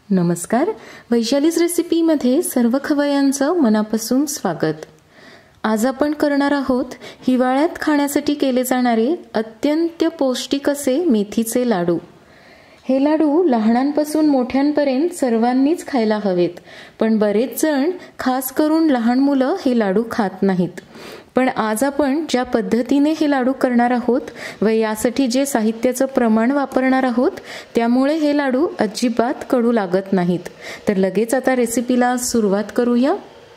नमस्कार, वैशालीज रेसिपीमध्ये सर्व खवय्यांचं मनापासून स्वागत। आज आपण करणार आहोत हिवाळ्यात खाण्यासाठी केले जाणारे अत्यंत पौष्टिक असे मेथीचे लाडू। हे लाडू लहानांपासून मोठ्यांपर्यंत सर्वांनीच खायला हवेत, पण बरेच जण खास करून लहान मुलं हे लाडू खात नाहीत। पण आज आपण ज्या पद्धतीने हे लाडू करणार आहोत व यासाठी जे साहित्याचं प्रमाण वापरणार आहोत त्यामुळे हे लाडू अजिबात कडू लागत नाहीत। तर लगेच आता रेसिपीला सुरुवात करूया।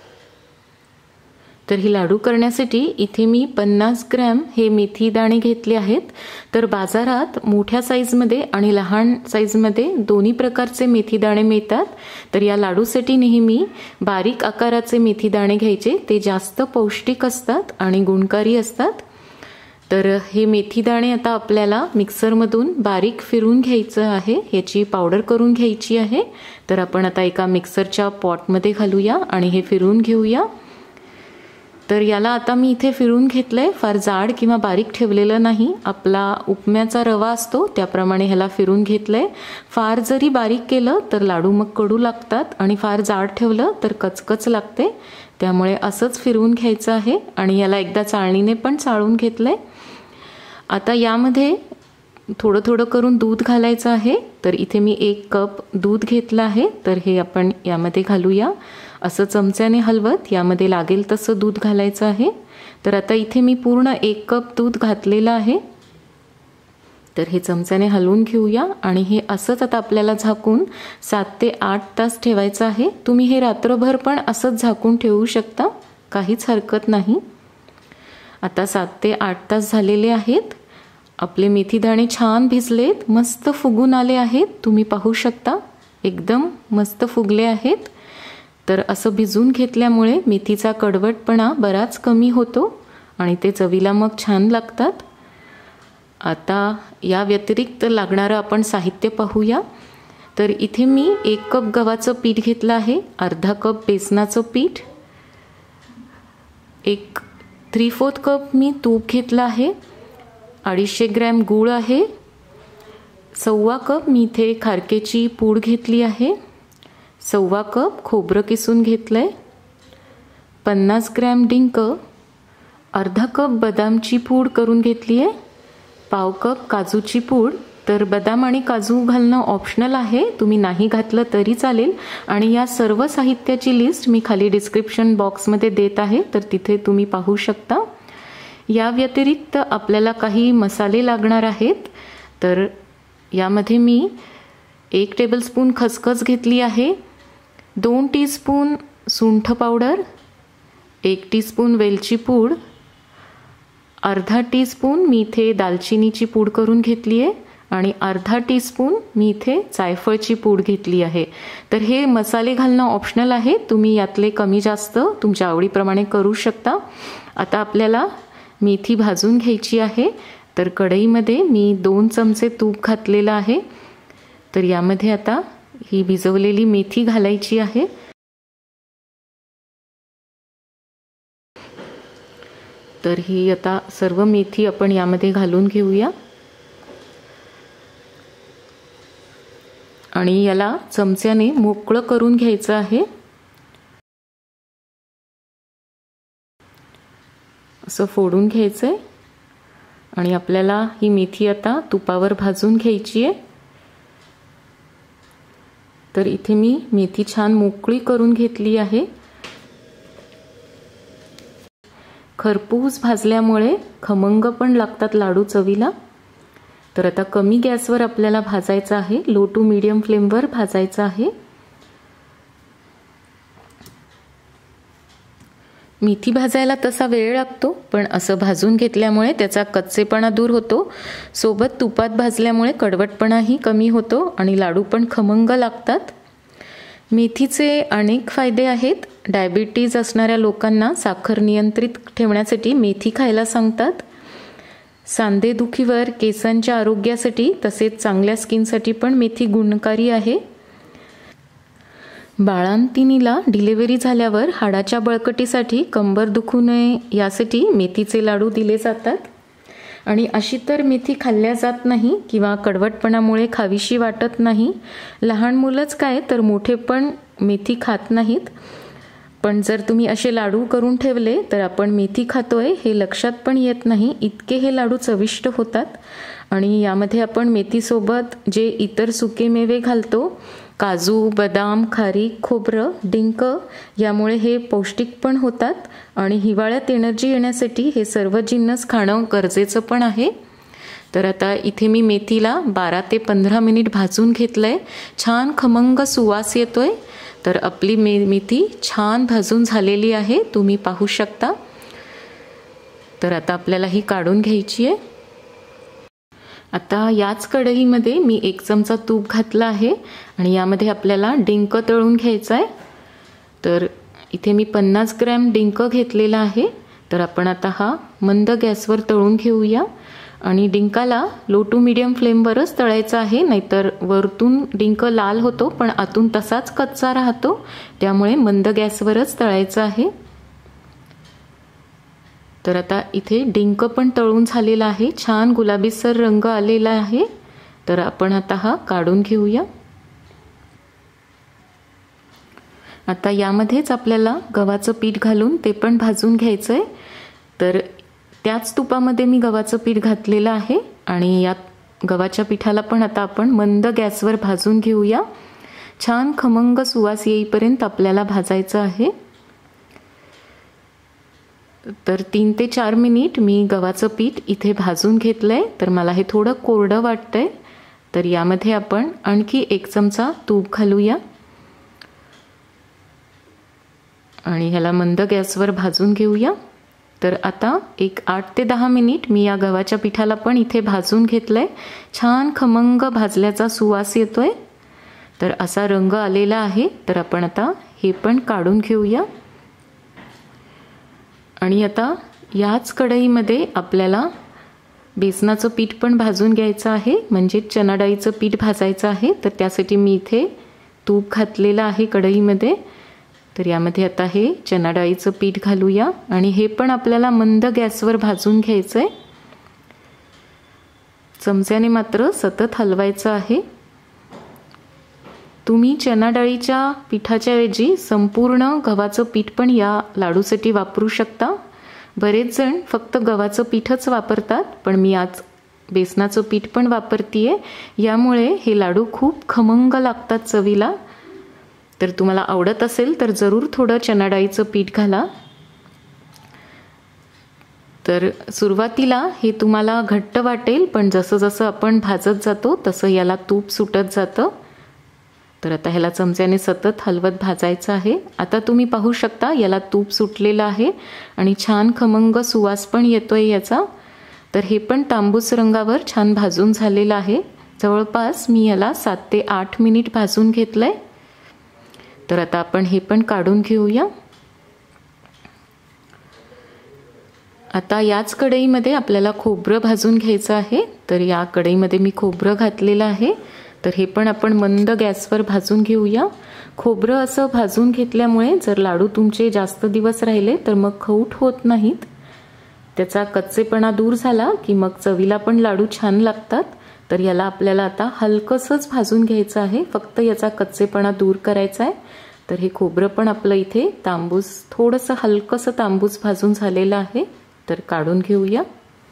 तर हे लाडू करण्यासाठी इथे मी 50 ग्रॅम हे मेथी दाणे घेतले आहेत। तर बाजारात मोठ्या साईजमध्ये आणि लहान साईजमध्ये दोन्ही प्रकारचे मेथी दाणे मिळतात। तर या लाडूसाठी नेहमी बारीक आकाराचे मेथी दाणे घ्यायचे, ते जास्त पौष्टिक असतात आणि गुणकारी असतात। तर हे मेथी दाणे आता आपल्याला मिक्सरमधून बारीक फिरून घ्यायचं आहे, याची पावडर करून घ्यायची आहे। तर आपण आता एका मिक्सरच्या पॉटमध्ये घालूया आणि हे फिरून घेऊया। तर याला आता मी इथे फिरून घेतलंय, फार जाड किंवा बारीक ठेवलेलं नाही, आपला उपम्याचा रवा असतो त्याप्रमाणे ह्याला फिरून घेतलंय। फार जरी बारीक केलं तर लाडू मग कडू लागतात आणि फार जाड ठेवलं तर कचकच लागते, त्यामुळे असंच फिरवून घ्यायचं आहे आणि याला एकदा चाळणीने पण चाळून घेतलंय। आता यामध्ये थोडं थोडं करून दूध घालायचं आहे। तर इथे मी 1 कप दूध घेतलं आहे, तर हे आपण यामध्ये घालूया। असं चमच्याने हलवत यामध्ये लागेल तसं दूध घालायचं आहे। तर आता इथे मी पूर्ण 1 कप दूध घातलेलं आहे। तर हे चमच्याने हलवून घेऊया आणि हे असंच आता आपल्याला झाकून 7 ते 8 तास ठेवायचं आहे। तुम्ही हे रात्रभर पण असंच झाकून ठेवू शकता, काहीच हरकत नाही। आता 7 ते 8 तास झालेले आहेत। आपले मेथी दाणे छान भिजलेत, मस्त फुगून आले आहेत, तुम्ही पाहू शकता एकदम मस्त फुगले आहेत। तर असं भिजून घेतल्यामुळे मेथीचा कडवटपणा बराच कमी होतो आणि ते चवीला मग छान लागतात। आता या व्यतिरिक्त लागणारं आपण साहित्य पाहूया। तर इथे मी 1 कप गव्हाचं पीठ घेतलं आहे, अर्धा कप बेसनाचं पीठ, 3/4 कप मी तूप घेतलं आहे, 250 ग्रॅम गूळ आहे, 1/4 कप मी इथे खारकेची पूड घेतली आहे, 1/4 कप खोबरं किसून घेतलंय, 50 ग्रॅम डिंक, अर्धा कप बदामची पूड करून घेतली आहे, 1/2 कप काजूची पूड। तर बदाम आणि काजू घालणं ऑप्शनल आहे, तुम्ही नाही घातलं तरी चालेल आणि या सर्व साहित्याची लिस्ट मी खाली डिस्क्रिप्शन बॉक्समध्ये देत आहे, तर तिथे तुम्ही पाहू शकता। या व्यतिरिक्त आपल्याला काही मसाले लागणार आहेत। तर यामध्ये मी 1 टेबलस्पून खसखस घेतली आहे, 2 टीस्पून सुंठ पावडर, 1 टीस्पून वेलची पूड, अर्धा टीस्पून मी इथे दालचिनीची पूड करून घेतली आहे आणि अर्धा टीस्पून मी इथे जायफळची पूड घेतली आहे। तर हे मसाले घालणं ऑप्शनल आहे, तुम्ही यातले कमी जास्त तुमच्या आवडीप्रमाणे करू शकता। आता आपल्याला मेथी भाजून घ्यायची आहे। तर कढईमध्ये मी 2 चमचे तूप घातलेलं आहे। तर यामध्ये आता ही भिजवलेली मेथी घालायची आहे। तर ही आता सर्व मेथी आपण यामध्ये घालून घेऊया आणि याला चमच्याने मोकळं करून घ्यायचं आहे। असं फोडून घ्यायचंय आणि आपल्याला ही मेथी आता तुपावर भाजून घ्यायची आहे। तर इथे मी मेथी छान मोकळी करून घेतली आहे। खरपूस भाजल्यामुळे खमंग पण लागतात लाडू चवीला। तर आता कमी गॅसवर आपल्याला भाजायचं आहे, लो टू मीडियम फ्लेमवर भाजायचं आहे। मेथी भाजायला तसा वेळ लागतो, पण असं भाजून घेतल्यामुळे त्याचा कच्चेपणा दूर होतो, सोबत तुपात भाजल्यामुळे कडवटपणाही कमी होतो आणि लाडू पण खमंग लागतात। मेथीचे अनेक फायदे आहेत। डायबिटीज असणाऱ्या लोकांना साखर नियंत्रित ठेवण्यासाठी मेथी खायला सांगतात। सांधेदुखीवर, केसांच्या आरोग्यासाठी तसेच चांगल्या स्किनसाठी पण मेथी गुणकारी आहे। बाळंतिणीला डिलिव्हरी झाल्यावर हाडाच्या बळकटीसाठी, कंबर दुखू नये यासाठी मेथीचे लाडू दिले जातात। आणि अशी तर मेथी खाल्ल्या जात नाही किंवा कडवटपणामुळे खावीशी वाटत नाही. लहान मुलंच काय तर मोठे पण मेथी खात नाहीत. पण जर तुम्ही असे लाडू करून ठेवले तर आपण मेथी खातोय हे लक्षात पण येत नाही, इतके हे लाडू चविष्ट होतात. आणि यामध्ये आपण मेथीसोबत जे इतर सुके मेवे घालतो, काजू, बदाम, खारीक, खोबरं, डिंक, यामुळे हे पौष्टिक पण होतात. आणि हिवाळ्यात एनर्जी येण्यासाठी हे सर्व जिन्नस खाणं गरजेचं पण आहे. तर आता इथे मी मेथीला 12 ते 15 मिनिट भाजून घेतलंय. छान खमंग सुवास येतोय. तर आपली मेथी छान भाजून झालेली आहे, तुम्ही पाहू शकता. तर आता आपल्याला ही काढून घ्यायची आहे. आता याच कढईमध्ये मी 1 चमचा तूप घातला आहे आणि यामध्ये आपल्याला डिंक तळून घ्यायचा आहे. तर इथे मी 50 ग्रॅम डिंक घेतलेला आहे. तर आपण आता हा मंद गॅसवर तळून घेऊया. आणि डिंकाला लो टू मीडियम फ्लेमवरच तळायचा आहे, नाहीतर वरतून डिंक लाल होतो पण आतून तसाच कच्चा राहतो. त्यामुळे मंद गॅसवरच तळायचं आहे. तर आता इथे डिंक पण तळून झालेला आहे, छान गुलाबीसर रंग आलेला आहे. तर आपण आता हा काढून घेऊया. आता यामध्येच आपल्याला गव्हाचं पीठ घालून ते पण भाजून घ्यायचं आहे. तर त्याच तुपामध्ये मी गव्हाचं पीठ घातलेलं आहे आणि या गव्हाच्या पिठाला पण आता आपण मंद गॅसवर भाजून घेऊया. छान खमंग सुवास येईपर्यंत आपल्याला भाजायचं आहे. तर 3 ते 4 मिनिट मी गव्हाचं पीठ इथे भाजून घेतलंय. तर मला हे थोडं कोरडं वाटतंय. तर यामध्ये आपण आणखी 1 चमचा तूप घालूया आणि ह्याला मंद गॅसवर भाजून घेऊया. तर आता एक 8 ते 10 मिनिट मी या गव्हाच्या पिठाला पण इथे भाजून घेतलंय. छान खमंग भाजल्याचा सुवास येतोय. तर असा रंग आलेला आहे. तर आपण आता हे पण काढून घेऊया. आणि आता याच कढईमध्ये आपल्याला बेसनाचं पीठ पण भाजून घ्यायचं आहे, म्हणजे चना डाळीचं पीठ भाजायचं आहे. तर त्यासाठी मी इथे तूप घातलेलं आहे कढईमध्ये. तर यामध्ये आता हे चना डाळीचं पीठ घालूया आणि हे पण आपल्याला मंद गॅसवर भाजून घ्यायचं आहे. चमच्याने मात्र सतत हलवायचं आहे. तुम्ही चना डाळीच्या पिठाच्या ऐवजी संपूर्ण गव्हाचं पीठ पण या लाडूसाठी वापरू शकता. बरेच जण फक्त गव्हाचं पीठच वापरतात, पण मी आज बेसनाचं पीठ पण वापरतीये. यामुळे हे लाडू खूप खमंग लागतात चवीला. तर तुम्हाला आवडत असेल तर जरूर थोडं चना डाळीचं पीठ घाला. तर सुरुवातीला हे तुम्हाला घट्ट वाटेल, पण जसं जसं आपण भाजत जातो तसं याला तूप सुटत जातं. तर आता ह्याला चमच्याने सतत हलवत भाजायचं आहे. आता तुम्ही पाहू शकता याला तूप सुटलेलं आहे आणि छान खमंग सुवास पण येतोय याचा. तर हे पण तांबूस रंगावर छान भाजून झालेलं आहे. जवळपास मी याला 7 ते 8 मिनिट भाजून घेतलंय. तर आता आपण हे पण काढून घेऊया. आता याच कढईमध्ये आपल्याला खोबरं भाजून घ्यायचं आहे. तर या कढईमध्ये मी खोबरं घातलेलं आहे. तर हे पण आपण मंद गॅसवर भाजून घेऊया. खोबरं असं भाजून घेतल्यामुळे जर लाडू तुमचे जास्त दिवस राहिले तर मग खौट होत नाहीत. त्याचा कच्चेपणा दूर झाला की मग चवीला पण लाडू छान लागतात. तर याला आपल्याला आता हलकसंच भाजून घ्यायचं आहे, फक्त याचा कच्चेपणा दूर करायचा आहे. तर हे खोबरं पण आपलं इथे तांबूस, थोडंसं हलकंसं तांबूस भाजून झालेलं आहे. तर काढून घेऊया.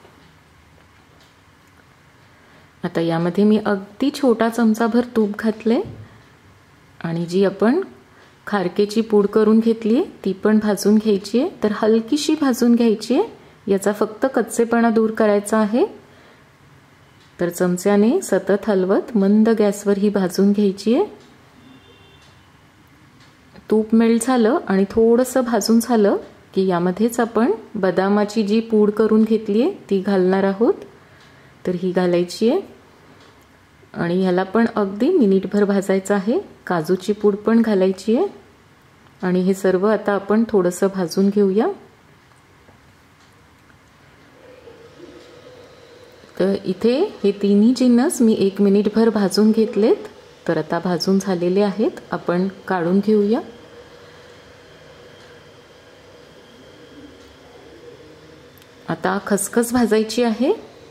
आता यामध्ये मी अगदी छोटा चमचाभर तूप घातले आणि जी आपण खारकेची पूड करून घेतली आहे ती पण भाजून घ्यायची आहे. तर हलकीशी भाजून घ्यायची आहे, याचा फक्त कच्चेपणा दूर करायचा आहे. तर चमच्याने सतत हलवत मंद गॅसवर ही भाजून घ्यायची आहे. तूप मेल्ट झालं आणि थोडंसं भाजून झालं की यामध्येच आपण बदामाची जी पूड करून घेतली आहे ती घालणार आहोत. तर ही घालायची आहे आणि ह्याला पण अगदी मिनिटभर भाजायचं आहे. काजूची पूड पण घालायची आहे आणि हे सर्व आता आपण थोडंसं भाजून घेऊया. तर इथे हे तिन्ही जिन्नस मी 1 मिनिटभर भाजून घेतलेत. तर आता भाजून झालेले आहेत, आपण काढून घेऊया. आता खसखस भाजायची आहे.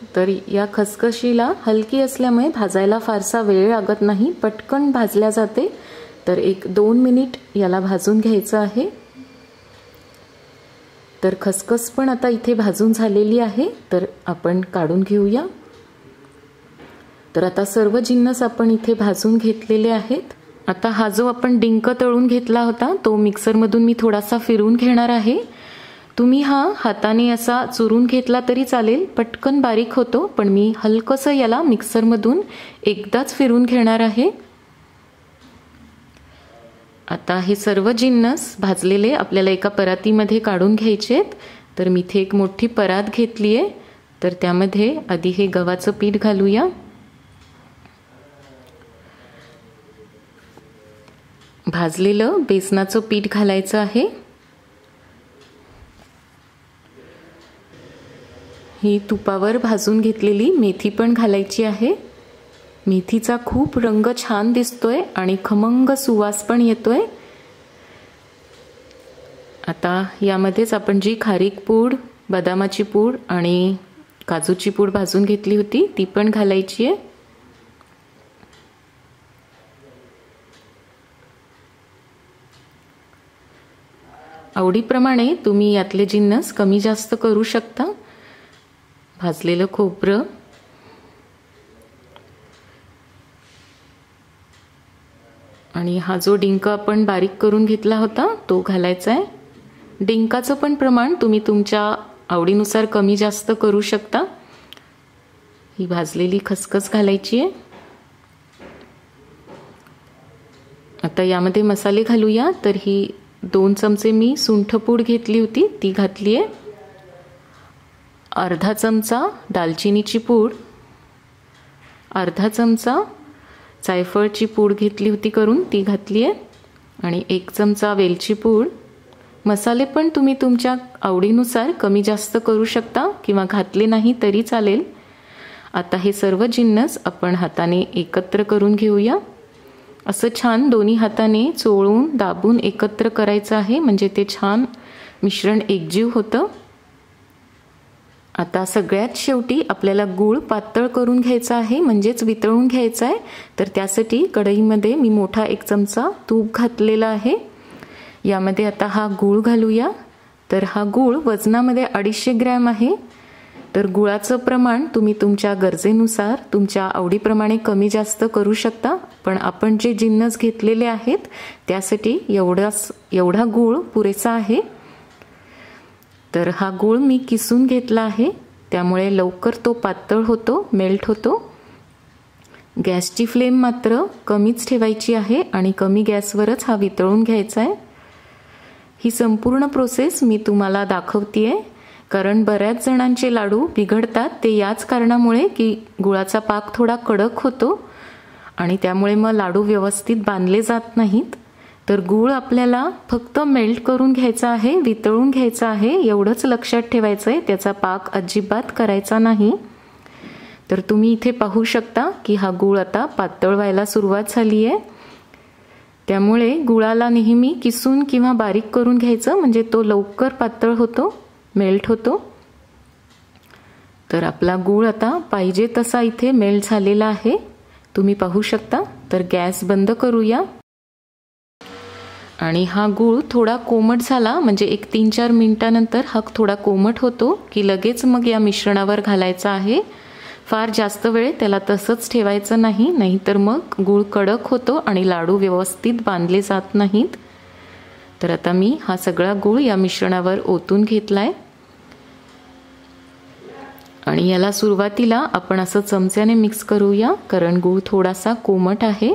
तर या खसखशीला हलकी असल्यामुळे भाजायला फारसा वेळ लागत नाही, पटकन भाजल्या जाते। तर 1-2 मिनिट याला भाजून घ्यायचं आहे। तर खसखस पण आता इथे भाजून झालेली आहे, तर आपण काढून घेऊया। तर आता सर्व जिन्नस आपण इथे भाजून घेतलेले आहेत। आता हा जो आपण डिंक तळून घेतला होता तो मिक्सरमधून मी थोडासा फिरवून घेणार आहे। तुम्ही हा हाताने असा चुरून घेतला तरी चालेल, पटकन बारीक होतो, पण मी हलकसं याला मिक्सरमधून एकदाच फिरवून घेणार आहे। आता हे सर्व जिन्नस भाजलेले आपल्याला एका परातीमध्ये काढून घ्यायचेत। तर मी इथे एक मोठी परात घेतली आहे, तर त्यामध्ये आधी हे गव्हाचं पीठ घालूया। भाजलेलं बेसनाचं पीठ घालायचं आहे। ही तुपावर भाजून घेतलेली मेथी पण घालायची आहे। मेथीचा खूप रंग छान दिसतोय आणि खमंग सुवास पण येतोय। आता यामध्येच आपण जी खारीक पूड, बदामाची पूड आणि काजूची पूड भाजून घेतली होती ती पण घालायची आहे। आवडीप्रमाणे तुम्ही यातले जिन्नस कमी जास्त करू शकता। भाजलेलं खोबरं, आणि हा जो डिंक आपण बारीक करून घेतला होता तो घालायचा आहे। डिंकाचं पण प्रमाण तुम्ही तुमच्या आवडीनुसार कमी जास्त करू शकता। ही भाजलेली खसखस घालायची आहे। आता यामध्ये मसाले घालूया। तर ही 2 चमचे मी सुंठपूड घेतली होती ती घातली आहे। अर्धा चमचा दालचिनीची पूड, अर्धा चमचा जायफळची पूड घेतली होती करून ती घातली आहे, आणि 1 चमचा वेलची पूड। मसाले पण तुम्ही तुमच्या आवडीनुसार कमी जास्त करू शकता किंवा घातले नाही तरी चालेल। आता हे सर्व जिन्नस आपण हाताने एकत्र करून घेऊया। असं छान दोन्ही हाताने चोळून दाबून एकत्र करायचं आहे, म्हणजे ते छान मिश्रण एकजीव होतं। आता सगळ्यात शेवटी आपल्याला गूळ पातळ करून घ्यायचा आहे, म्हणजेच वितळून घ्यायचा आहे। तर त्यासाठी कढईमध्ये मी मोठा 1 चमचा तूप घातलेला आहे। यामध्ये आता हा गूळ घालूया। तर हा गूळ वजनामध्ये 250 ग्रॅम आहे। तर गुळाचं प्रमाण तुम्ही तुमच्या गरजेनुसार तुमच्या आवडीप्रमाणे कमी जास्त करू शकता, पण आपण जे जिन्नस घेतलेले आहेत त्यासाठी एवढा गूळ पुरेसा आहे। तर हा गूळ मी किसून घेतला आहे, त्यामुळे लवकर तो पातळ होतो, मेल्ट होतो। गॅसची फ्लेम मात्र कमीच ठेवायची आहे आणि कमी गॅसवरच हा वितळून घ्यायचा आहे। ही संपूर्ण प्रोसेस मी तुम्हाला दाखवतेय, कारण बऱ्याच जणांचे लाडू बिघडतात ते याच कारणामुळे की गुळाचा पाक थोडा कडक होतो आणि त्यामुळे मग लाडू व्यवस्थित बांधले जात नाहीत। तर गूळ आपल्याला फक्त मेल्ट करून घ्यायचा आहे, वितळून घ्यायचा आहे, एवढंच लक्षात ठेवायचं आहे, त्याचा पाक अजिबात करायचा नाही। तर तुम्ही इथे पाहू शकता की हा गूळ आता पातळ व्हायला सुरुवात झाली आहे। त्यामुळे गुळाला नेहमी किसून किंवा बारीक करून घ्यायचं, म्हणजे तो लवकर पातळ होतो, मेल्ट होतो। तर आपला गूळ आता पाहिजे तसा इथे मेल्ट झालेला आहे, तुम्ही पाहू शकता। तर गॅस बंद करूया आणि हा गूळ थोडा कोमट झाला, म्हणजे 1-3-4 मिनिटानंतर हा थोडा कोमट होतो की लगेच मग या मिश्रणावर घालायचा आहे। फार जास्त वेळ त्याला तसंच ठेवायचं नाही, नाहीतर मग गूळ कडक होतो आणि लाडू व्यवस्थित बांधले जात नाहीत। तर आता मी हा सगळा गूळ या मिश्रणावर ओतून घेतलाय आणि याला सुरुवातीला आपण असं चमच्याने मिक्स करूया, कारण गूळ थोडासा कोमट आहे।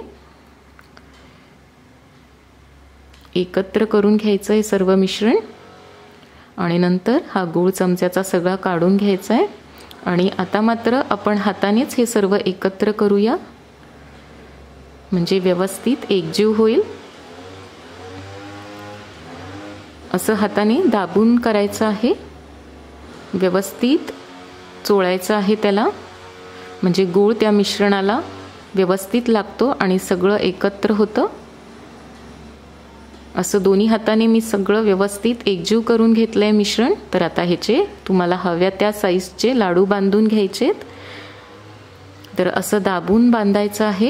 एकत्र करून घ्यायचं आहे सर्व मिश्रण आणि नंतर हा गूळ चमच्याचा सगळा काढून घ्यायचा आहे। आणि आता मात्र आपण हातानेच हे सर्व एकत्र करूया, म्हणजे व्यवस्थित एकजीव होईल। असं हाताने दाबून करायचं आहे, व्यवस्थित चोळायचं आहे त्याला, म्हणजे गूळ त्या मिश्रणाला व्यवस्थित लागतो आणि सगळं एकत्र होतं। असं दोन्ही हाताने मी सगळं व्यवस्थित एकजीव करून घेतलंय मिश्रण. तर आता ह्याचे तुम्हाला हव्या त्या साईजचे लाडू बांधून घ्यायचेत. तर असं दाबून बांधायचं आहे.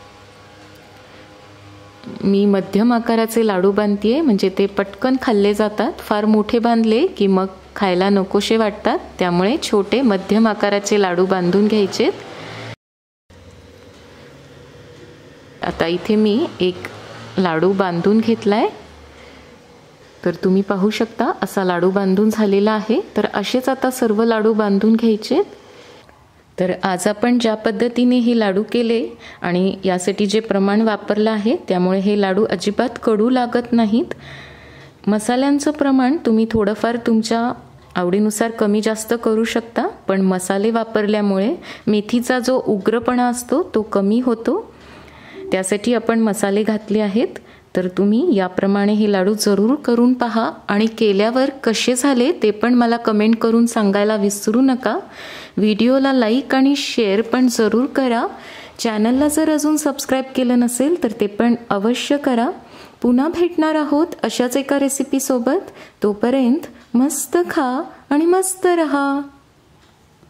मी मध्यम आकाराचे लाडू बांधतेय, म्हणजे ते पटकन खाल्ले जातात. फार मोठे बांधले की मग खायला नकोशे वाटतात, त्यामुळे छोटे मध्यम आकाराचे लाडू बांधून घ्यायचेत. आता इथे मी एक लाडू बांधून घेतलाय. तर तुम्ही पाहू शकता असा लाडू बांधून झालेला आहे. तर असेच आता सर्व लाडू बांधून घ्यायचेत. तर आज आपण ज्या पद्धतीने हे लाडू केले आणि यासाठी जे प्रमाण वापरलं आहे त्यामुळे हे लाडू अजिबात कडू लागत नाहीत. मसाल्यांचं प्रमाण तुम्ही थोडंफार तुमच्या आवडीनुसार कमी जास्त करू शकता, पण मसाले वापरल्यामुळे मेथीचा जो उग्रपणा असतो तो कमी होतो. त्यासाठी आपण मसाले घातले आहेत. तर तुम्ही याप्रमाणे हे लाडू जरूर करून पहा आणि केल्यावर कसे झाले ते पण मला कमेंट करून सांगायला विसरू नका. व्हिडिओला लाईक आणि शेअर पण जरूर करा. चॅनलला जर अजून सबस्क्राईब केलं नसेल तर ते पण अवश्य करा. पुन्हा भेटणार आहोत अशाच एका रेसिपीसोबत. तोपर्यंत मस्त खा आणि मस्त रहा.